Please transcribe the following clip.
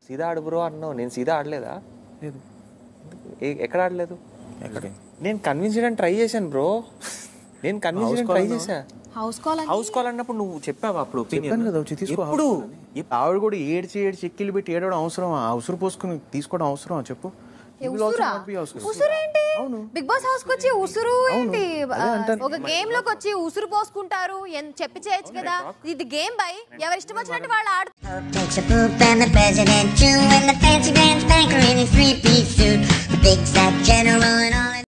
సీదా ఆడు బ్రో అన్నావు, నేను సీదా ఆడలేదా? లేదు. ఎక్కడ ఆడలేదు? నేను కన్విన్స్ చేయడానికి ట్రై చేశాను బ్రో, నేను కన్విన్స్ చేయడానికి ట్రై చేశా. హౌస్ కాల్ అన్నప్పుడు నువ్వు చెప్పావు అప్పుడు ఇప్పుడు ఆవిడ కూడా ఏడ్చి చెక్కిలు పెట్టి ఏడవడం అవసరం? ఉసురు పోసుకుని తీసుకోవడం అవసరం చెప్పు? బిగ్ బాస్ హౌస్ కి వచ్చి ఉసురు ఏంటి? ఒక గేమ్ లోకి వచ్చి ఉసురు పోసుకుంటారు చెప్పి చేయొచ్చు కదా. ఇది గేమ్ బై, ఎవరి ఇష్టం వచ్చినట్టు వాళ్ళు ఆడుతారు.